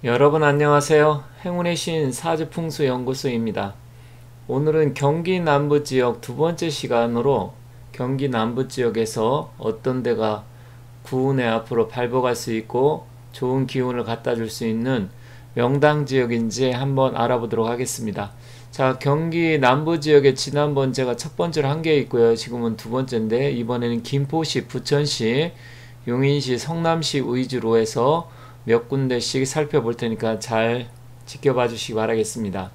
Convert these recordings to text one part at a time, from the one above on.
여러분 안녕하세요. 행운의 신 사주풍수연구소입니다. 오늘은 경기 남부지역 두 번째 시간으로 경기 남부지역에서 어떤 데가 구운에 앞으로 밟아갈 수 있고 좋은 기운을 갖다 줄 수 있는 명당지역인지 한번 알아보도록 하겠습니다. 자, 경기 남부지역에 지난번 제가 첫 번째로 한 개 있고요. 지금은 두 번째인데 이번에는 김포시, 부천시, 용인시, 성남시 위주로 해서 몇 군데씩 살펴볼 테니까 잘 지켜봐 주시기 바라겠습니다.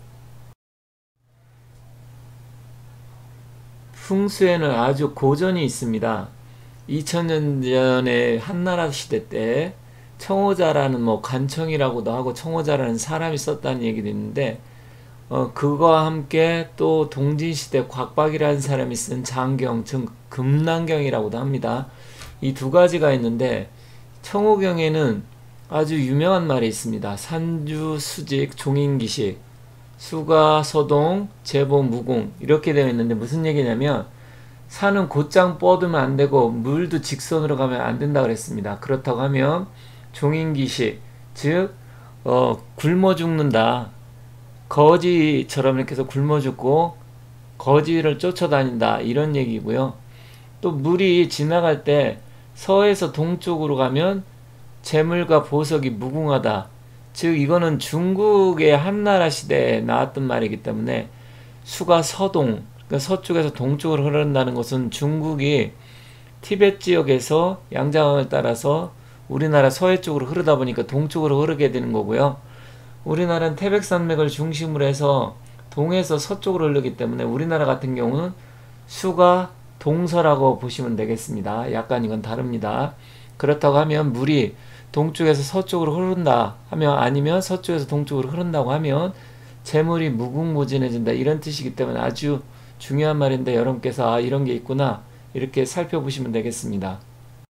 풍수에는 아주 고전이 있습니다. 2000년 전에 한나라 시대 때 청호자라는 관청이라고도 하고 청호자라는 사람이 썼다는 얘기도 있는데 그거와 함께 또 동진시대 곽박이라는 사람이 쓴 장경, 즉 금난경이라고도 합니다. 이 두 가지가 있는데 청호경에는 아주 유명한 말이 있습니다. 산주, 수직, 종인기식, 수가, 서동, 제보, 무궁 이렇게 되어 있는데 무슨 얘기냐면 산은 곧장 뻗으면 안 되고 물도 직선으로 가면 안 된다 그랬습니다. 그렇다고 하면 종인기식, 즉 굶어 죽는다. 거지처럼 이렇게 해서 굶어 죽고 거지를 쫓아다닌다 이런 얘기고요. 또 물이 지나갈 때 서에서 동쪽으로 가면 재물과 보석이 무궁하다. 즉 이거는 중국의 한나라 시대에 나왔던 말이기 때문에 수가 서동, 그러니까 서쪽에서 동쪽으로 흐른다는 것은 중국이 티베트 지역에서 양자강을 따라서 우리나라 서해 쪽으로 흐르다 보니까 동쪽으로 흐르게 되는 거고요. 우리나라는 태백산맥을 중심으로 해서 동에서 서쪽으로 흐르기 때문에 우리나라 같은 경우는 수가 동서라고 보시면 되겠습니다. 약간 이건 다릅니다. 그렇다고 하면 물이 동쪽에서 서쪽으로 흐른다 하면, 아니면 서쪽에서 동쪽으로 흐른다고 하면 재물이 무궁무진해진다 이런 뜻이기 때문에 아주 중요한 말인데 여러분께서 이런 게 있구나 이렇게 살펴보시면 되겠습니다.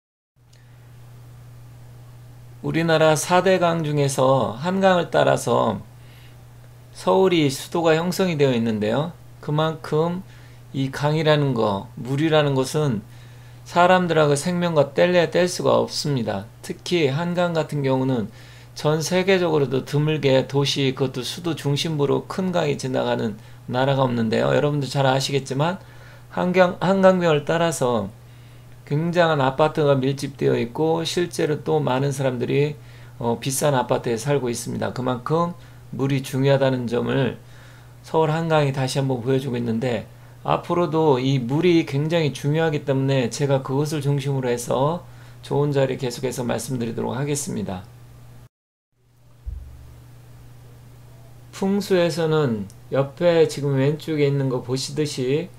우리나라 4대강 중에서 한강을 따라서 서울이 수도가 형성이 되어 있는데요. 그만큼 이 강이라는 거, 물이라는 것은 사람들하고 생명과 뗄래야 뗄 수가 없습니다. 특히 한강 같은 경우는 전 세계적으로도 드물게 도시, 그것도 수도 중심부로 큰 강이 지나가는 나라가 없는데요. 여러분들 잘 아시겠지만 한강변을 따라서 굉장한 아파트가 밀집되어 있고 실제로 또 많은 사람들이 비싼 아파트에 살고 있습니다. 그만큼 물이 중요하다는 점을 서울 한강이 다시 한번 보여주고 있는데, 앞으로도 이 물이 굉장히 중요하기 때문에 제가 그것을 중심으로 해서 좋은 자리 계속해서 말씀드리도록 하겠습니다. 풍수에서는 옆에 지금 왼쪽에 있는 거 보시듯이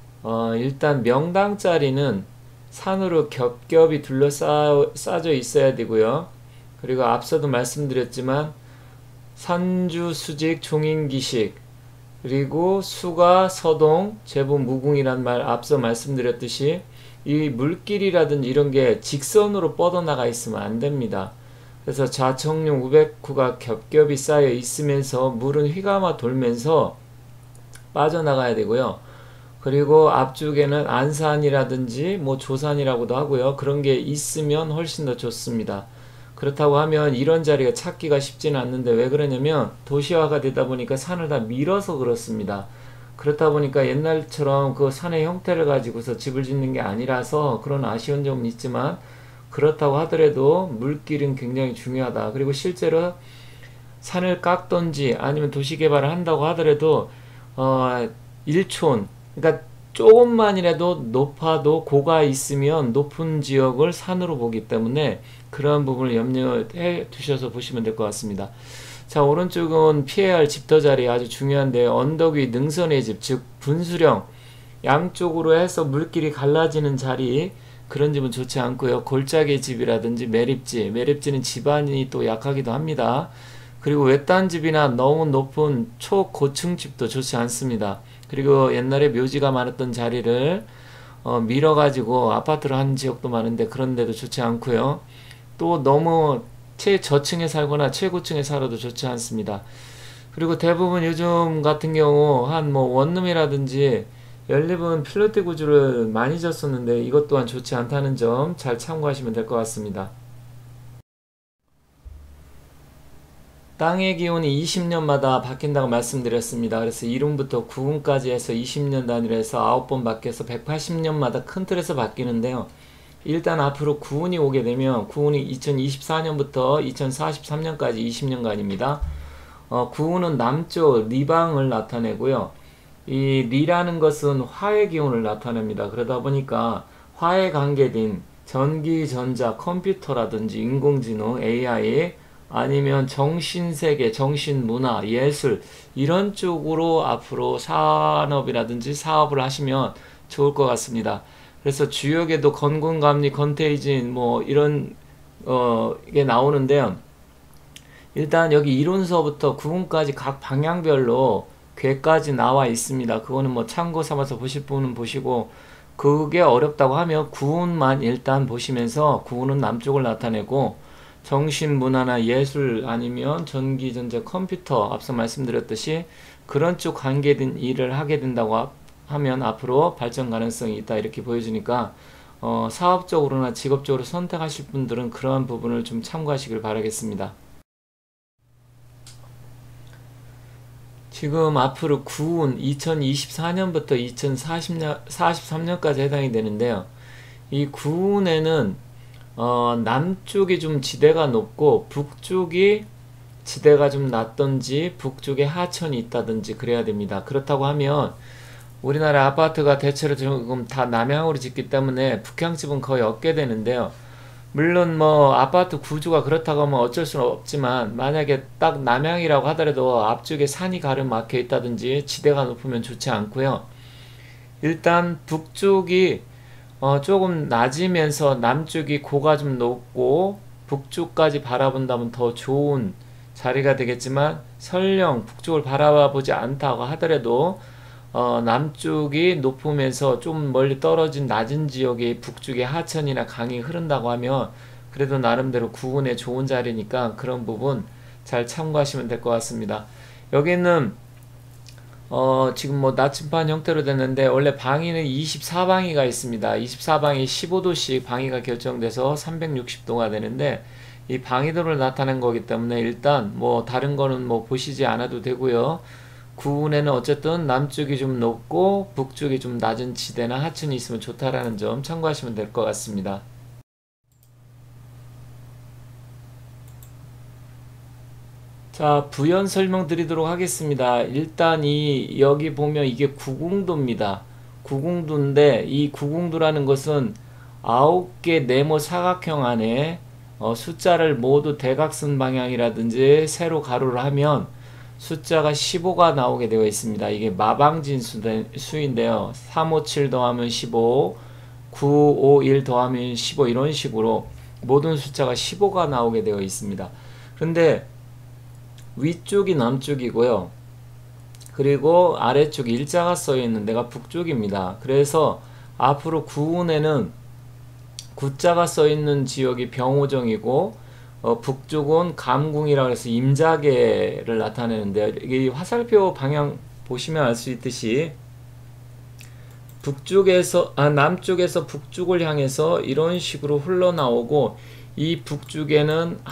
일단 명당 자리는 산으로 겹겹이 둘러싸져 있어야 되고요. 그리고 앞서도 말씀드렸지만 산주, 수직, 종인기식, 그리고 수가, 서동, 제보, 무궁이란 말 앞서 말씀드렸듯이 이 물길이라든지 이런 게 직선으로 뻗어나가 있으면 안 됩니다. 그래서 좌청룡, 우백구가 겹겹이 쌓여 있으면서 물은 휘감아 돌면서 빠져나가야 되고요. 그리고 앞쪽에는 안산이라든지 조산이라고도 하고요. 그런 게 있으면 훨씬 더 좋습니다. 그렇다고 하면 이런 자리가 찾기가 쉽지는 않는데 왜 그러냐면 도시화가 되다 보니까 산을 다 밀어서 그렇습니다. 그렇다 보니까 옛날처럼 그 산의 형태를 가지고서 집을 짓는 게 아니라서 그런 아쉬운 점은 있지만, 그렇다고 하더라도 물길은 굉장히 중요하다. 그리고 실제로 산을 깎던지 아니면 도시 개발을 한다고 하더라도 일촌, 그러니까 조금만이라도 높아도 고가 있으면 높은 지역을 산으로 보기 때문에 그러한 부분을 염려해 두셔서 보시면 될 것 같습니다. 자, 오른쪽은 피해야 할 집터 자리 아주 중요한데, 언덕 위 능선의 집, 즉 분수령 양쪽으로 해서 물길이 갈라지는 자리, 그런 집은 좋지 않고요. 골짜기 집이라든지 매립지, 매립지는 집안이 또 약하기도 합니다. 그리고 외딴 집이나 너무 높은 초고층 집도 좋지 않습니다. 그리고 옛날에 묘지가 많았던 자리를 밀어가지고 아파트로 한 지역도 많은데 그런 데도 좋지 않고요. 또 너무 최저층에 살거나 최고층에 살아도 좋지 않습니다. 그리고 대부분 요즘 같은 경우 한 원룸이라든지 연립은 필로티 구조를 많이 졌었는데 이것 또한 좋지 않다는 점 잘 참고하시면 될 것 같습니다. 땅의 기온이 20년마다 바뀐다고 말씀드렸습니다. 그래서 이름부터 구운까지 해서 20년 단위로 해서 9번 바뀌어서 180년마다 큰 틀에서 바뀌는데요. 일단 앞으로 구운이 오게 되면 구운이 2024년부터 2043년까지 20년간입니다. 구운은 남쪽 리방을 나타내고요. 이 리라는 것은 화의 기운을 나타냅니다. 그러다 보니까 화에 관계된 전기, 전자, 컴퓨터라든지 인공지능, AI 아니면 정신세계, 정신문화, 예술 이런 쪽으로 앞으로 산업이라든지 사업을 하시면 좋을 것 같습니다. 그래서 주역에도 건군감리, 건태이진 뭐 이런 이게 나오는데요. 일단 여기 이론서부터 구문까지 각 방향별로 괴까지 나와 있습니다. 그거는 뭐 참고 삼아서 보실 분은 보시고, 그게 어렵다고 하면 구운만 일단 보시면서, 구운은 남쪽을 나타내고 정신, 문화나 예술 아니면 전기, 전자, 컴퓨터 앞서 말씀드렸듯이 그런 쪽 관계된 일을 하게 된다고 하면 앞으로 발전 가능성이 있다 이렇게 보여주니까 사업적으로나 직업적으로 선택하실 분들은 그러한 부분을 좀 참고하시길 바라겠습니다. 지금 앞으로 구운 2024년부터 2043년까지 해당이 되는데요. 이 구운에는 남쪽이 좀 지대가 높고 북쪽이 지대가 좀 낮던지 북쪽에 하천이 있다든지 그래야 됩니다. 그렇다고 하면 우리나라 아파트가 대체로 지금 다 남향으로 짓기 때문에 북향집은 거의 없게 되는데요. 물론 뭐 아파트 구조가 그렇다고 하면 어쩔 수는 없지만, 만약에 딱 남향이라고 하더라도 앞쪽에 산이 가로막혀 있다든지 지대가 높으면 좋지 않고요. 일단 북쪽이 조금 낮으면서 남쪽이 고가 좀 높고 북쪽까지 바라본다면 더 좋은 자리가 되겠지만, 설령 북쪽을 바라보지 않다고 하더라도 남쪽이 높으면서 좀 멀리 떨어진 낮은 지역에 북쪽에 하천이나 강이 흐른다고 하면 그래도 나름대로 구운에 좋은 자리니까 그런 부분 잘 참고하시면 될 것 같습니다. 여기는 지금 뭐 나침반 형태로 됐는데, 원래 방위는 24방위가 있습니다. 24방위 15도씩 방위가 결정돼서 360도가 되는데, 이 방위도를 나타낸 거기 때문에 일단 뭐 다른 거는 뭐 보시지 않아도 되고요. 구운에는 어쨌든 남쪽이 좀 높고 북쪽이 좀 낮은 지대나 하천이 있으면 좋다라는 점 참고하시면 될 것 같습니다. 자, 부연 설명드리도록 하겠습니다. 일단 여기 보면 이게 구궁도입니다. 구궁도인데 이 구궁도라는 것은 9개 네모 사각형 안에 숫자를 모두 대각선 방향이라든지 세로 가로를 하면 숫자가 15가 나오게 되어 있습니다. 이게 마방진 수인데요. 357 더하면 15, 951 더하면 15 이런 식으로 모든 숫자가 15가 나오게 되어 있습니다. 그런데 위쪽이 남쪽이고요. 그리고 아래쪽 일자가 써 있는 데가 북쪽입니다. 그래서 앞으로 구운에는 구자가 써 있는 지역이 병오정이고 북쪽은 감궁이라고 해서 임자계를 나타내는데요. 이 화살표 방향 보시면 알 수 있듯이 남쪽에서 북쪽을 향해서 이런 식으로 흘러나오고, 이 북쪽에는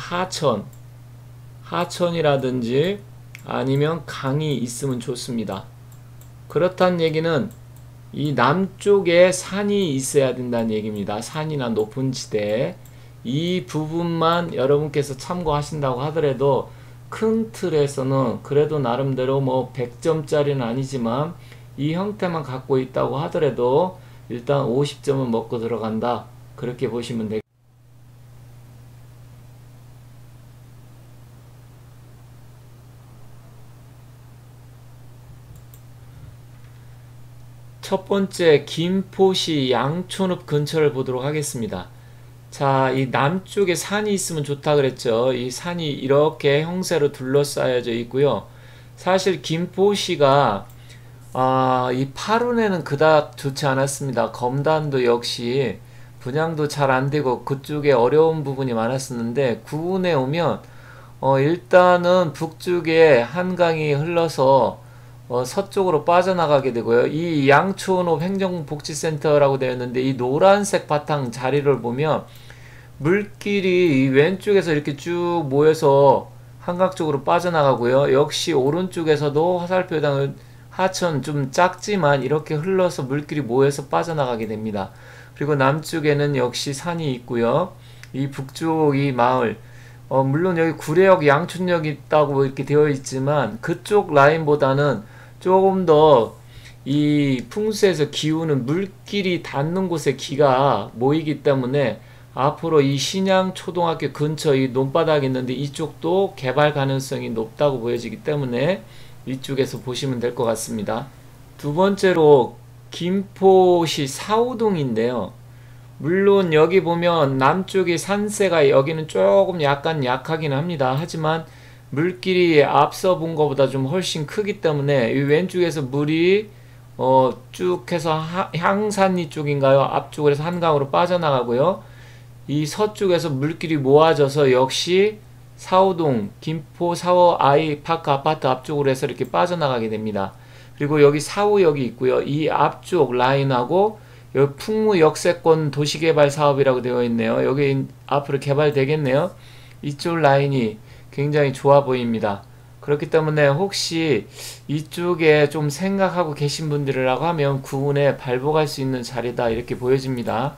하천이라든지 아니면 강이 있으면 좋습니다. 그렇다는 얘기는 이 남쪽에 산이 있어야 된다는 얘기입니다. 산이나 높은 지대. 이 부분만 여러분께서 참고하신다고 하더라도 큰 틀에서는 그래도 나름대로 뭐 100점짜리는 아니지만 이 형태만 갖고 있다고 하더라도 일단 50점은 먹고 들어간다, 그렇게 보시면 되겠습니다. 첫 번째, 김포시 양촌읍 근처를 보도록 하겠습니다. 자, 이 남쪽에 산이 있으면 좋다 그랬죠. 이 산이 이렇게 형세로 둘러싸여져 있고요. 사실 김포시가 이 파룬에는 그닥 좋지 않았습니다. 검단도 역시 분양도 잘 안되고 그쪽에 어려운 부분이 많았었는데, 구운에 오면 일단은 북쪽에 한강이 흘러서 서쪽으로 빠져나가게 되고요. 이 양촌읍 행정복지센터라고 되어 있는데, 이 노란색 바탕 자리를 보면 물길이 왼쪽에서 이렇게 쭉 모여서 환각 쪽으로 빠져나가고요. 역시 오른쪽에서도 화살표당 하천 좀 작지만 이렇게 흘러서 물길이 모여서 빠져나가게 됩니다. 그리고 남쪽에는 역시 산이 있고요. 이 북쪽 이 마을, 물론 여기 구례역 양촌역이 있다고 이렇게 되어 있지만 그쪽 라인보다는 조금 더 이 풍수에서 기우는 물길이 닿는 곳에 기가 모이기 때문에 앞으로 이 신양초등학교 근처 이 논바닥이 있는데 이쪽도 개발 가능성이 높다고 보여지기 때문에 이쪽에서 보시면 될 것 같습니다. 두 번째로 김포시 사우동인데요. 물론 여기 보면 남쪽이 산세가 여기는 조금 약간 약하긴 합니다. 하지만 물길이 앞서 본 것보다 좀 훨씬 크기 때문에 이 왼쪽에서 물이 쭉 해서 향산리 쪽인가요? 앞쪽으로 해서 한강으로 빠져나가고요. 이 서쪽에서 물길이 모아져서 역시 사우동, 김포 사워 아이파크 아파트 앞쪽으로 해서 이렇게 빠져나가게 됩니다. 그리고 여기 사우역이 있고요. 이 앞쪽 라인하고 여기 풍무 역세권 도시개발 사업이라고 되어 있네요. 여기 앞으로 개발되겠네요. 이쪽 라인이 굉장히 좋아 보입니다. 그렇기 때문에 혹시 이쪽에 좀 생각하고 계신 분들이라고 하면 구운에 발복할 수 있는 자리다 이렇게 보여집니다.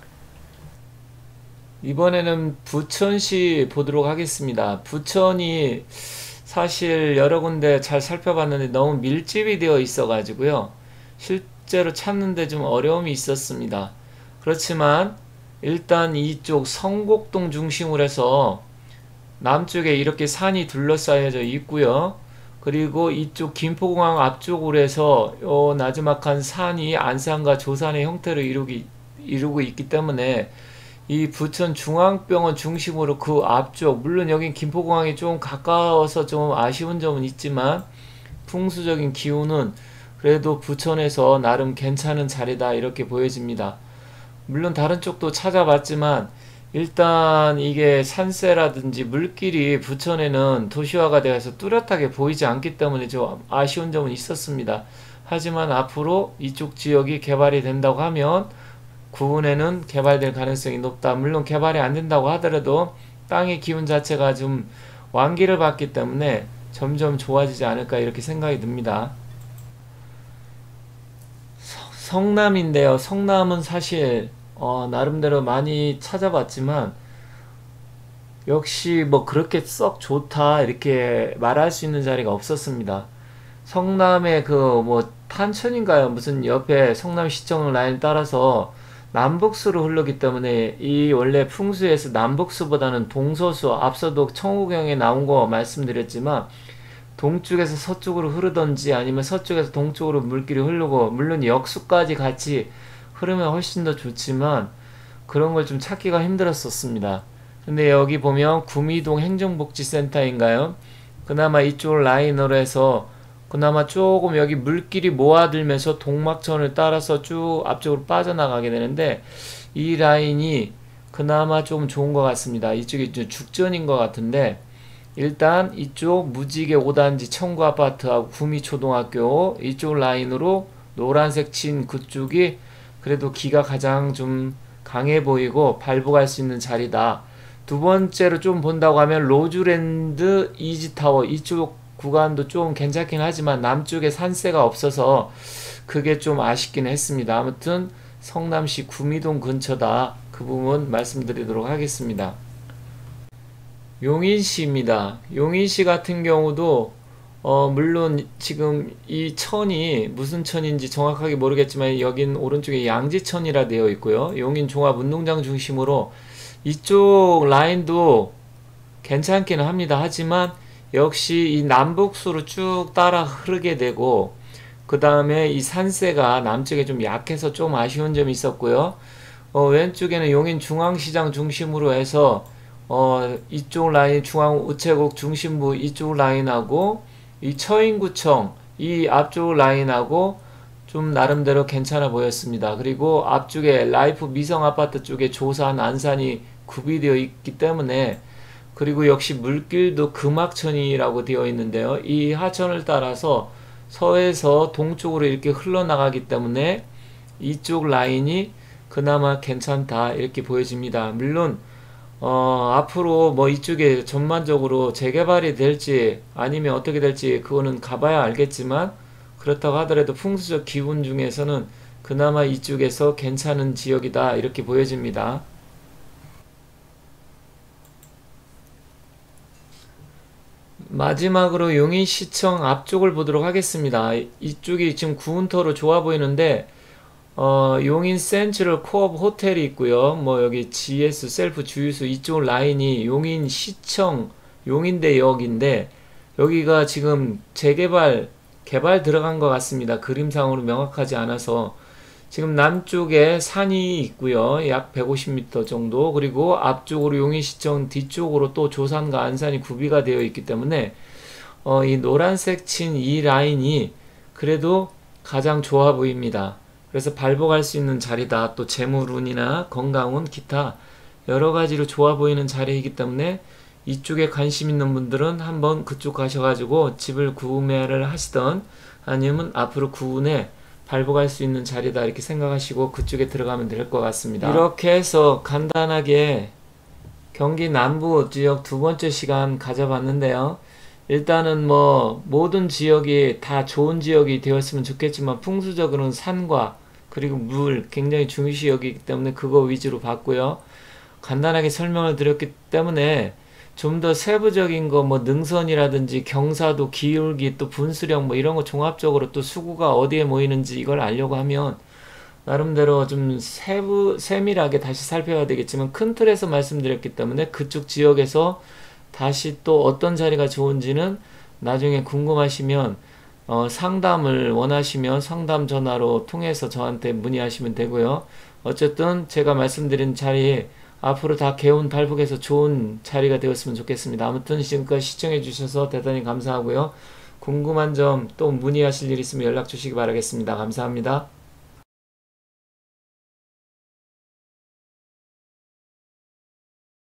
이번에는 부천시 보도록 하겠습니다. 부천이 사실 여러 군데 잘 살펴봤는데 너무 밀집이 되어 있어 가지고요. 실제로 찾는데 좀 어려움이 있었습니다. 그렇지만 일단 이쪽 성곡동 중심으로 해서 남쪽에 이렇게 산이 둘러싸여져 있고요. 그리고 이쪽 김포공항 앞쪽으로 해서 나지막한 산이 안산과 조산의 형태를 이루고 있기 때문에 이 부천 중앙병원 중심으로 그 앞쪽, 물론 여긴 김포공항이 좀 가까워서 좀 아쉬운 점은 있지만 풍수적인 기후는 그래도 부천에서 나름 괜찮은 자리다 이렇게 보여집니다. 물론 다른 쪽도 찾아봤지만 일단 이게 산세라든지 물길이 부천에는 도시화가 되어서 뚜렷하게 보이지 않기 때문에 좀 아쉬운 점은 있었습니다. 하지만 앞으로 이쪽 지역이 개발이 된다고 하면 구운에는 개발될 가능성이 높다. 물론 개발이 안 된다고 하더라도 땅의 기운 자체가 좀 완기를 받기 때문에 점점 좋아지지 않을까 이렇게 생각이 듭니다. 성남인데요. 성남은 사실 나름대로 많이 찾아봤지만 역시 뭐 그렇게 썩 좋다 이렇게 말할 수 있는 자리가 없었습니다. 성남의 그 뭐 탄천인가요? 무슨 옆에 성남시청 라인 따라서 남북수로 흐르기 때문에 이 원래 풍수에서 남북수보다는 동서수, 앞서도 청호경에 나온 거 말씀드렸지만 동쪽에서 서쪽으로 흐르던지 아니면 서쪽에서 동쪽으로 물길이 흐르고 물론 역수까지 같이 흐르면 훨씬 더 좋지만 그런 걸 좀 찾기가 힘들었었습니다. 근데 여기 보면 구미동 행정복지센터인가요? 그나마 이쪽 라인으로 해서 그나마 조금 여기 물길이 모아들면서 동막천을 따라서 쭉 앞쪽으로 빠져나가게 되는데 이 라인이 그나마 좀 좋은 것 같습니다. 이쪽이 죽전인 것 같은데 일단 이쪽 무지개 5단지 청구아파트하고 구미초등학교 이쪽 라인으로 노란색 친 그쪽이 그래도 기가 가장 좀 강해 보이고 발복할 수 있는 자리다. 두 번째로 좀 본다고 하면 로즈랜드 이지타워 이쪽 구간도 좀 괜찮긴 하지만 남쪽에 산세가 없어서 그게 좀 아쉽긴 했습니다. 아무튼 성남시 구미동 근처다. 그 부분 말씀드리도록 하겠습니다. 용인시입니다. 용인시 같은 경우도 물론 지금 이 천이 무슨 천인지 정확하게 모르겠지만 여긴 오른쪽에 양지천이라 되어 있고요. 용인 종합운동장 중심으로 이쪽 라인도 괜찮기는 합니다. 하지만 역시 이 남북수로 쭉 따라 흐르게 되고 그 다음에 이 산세가 남쪽에 좀 약해서 좀 아쉬운 점이 있었고요. 왼쪽에는 용인 중앙시장 중심으로 해서 이쪽 라인 중앙우체국 중심부 이쪽 라인하고 이 처인구청 이 앞쪽 라인하고 좀 나름대로 괜찮아 보였습니다. 그리고 앞쪽에 라이프 미성아파트 쪽에 조산 안산이 구비되어 있기 때문에 그리고 역시 물길도 금악천이라고 되어 있는데요. 이 하천을 따라서 서에서 동쪽으로 이렇게 흘러나가기 때문에 이쪽 라인이 그나마 괜찮다 이렇게 보여집니다. 물론 앞으로 뭐 이쪽에 전반적으로 재개발이 될지 아니면 어떻게 될지 그거는 가봐야 알겠지만, 그렇다고 하더라도 풍수적 기운 중에서는 그나마 이쪽에서 괜찮은 지역이다 이렇게 보여집니다. 마지막으로 용인시청 앞쪽을 보도록 하겠습니다. 이쪽이 지금 구운터로 좋아 보이는데 용인 센트럴 코업 호텔이 있고요. 뭐 여기 GS 셀프 주유소 이쪽 라인이 용인시청 용인대역인데, 여기가 지금 개발 들어간 것 같습니다. 그림상으로 명확하지 않아서. 지금 남쪽에 산이 있고요. 약 150m 정도. 그리고 앞쪽으로 용인시청 뒤쪽으로 또 조산과 안산이 구비가 되어 있기 때문에 이 노란색 친 이 라인이 그래도 가장 좋아 보입니다. 그래서 발복할 수 있는 자리다. 또 재물운이나 건강운 기타 여러 가지로 좋아 보이는 자리이기 때문에 이쪽에 관심 있는 분들은 한번 그쪽 가셔가지고 집을 구매를 하시던 아니면 앞으로 구운에 발복할 수 있는 자리다 이렇게 생각하시고 그쪽에 들어가면 될 것 같습니다. 이렇게 해서 간단하게 경기 남부 지역 두 번째 시간 가져봤는데요. 일단은 뭐 모든 지역이 다 좋은 지역이 되었으면 좋겠지만 풍수적으로는 산과 그리고 물 굉장히 중요시 여기기 때문에 그거 위주로 봤고요. 간단하게 설명을 드렸기 때문에 좀 더 세부적인 거 뭐 능선이라든지 경사도 기울기 또 분수령 뭐 이런 거 종합적으로 또 수구가 어디에 모이는지 이걸 알려고 하면 나름대로 좀 세밀하게 다시 살펴야 되겠지만 큰 틀에서 말씀드렸기 때문에 그쪽 지역에서 다시 또 어떤 자리가 좋은지는 나중에 궁금하시면 상담을 원하시면 상담 전화로 통해서 저한테 문의하시면 되고요. 어쨌든 제가 말씀드린 자리에 앞으로 다 개운 발복해서 좋은 자리가 되었으면 좋겠습니다. 아무튼 지금까지 시청해 주셔서 대단히 감사하고요. 궁금한 점 또 문의하실 일 있으면 연락 주시기 바라겠습니다. 감사합니다.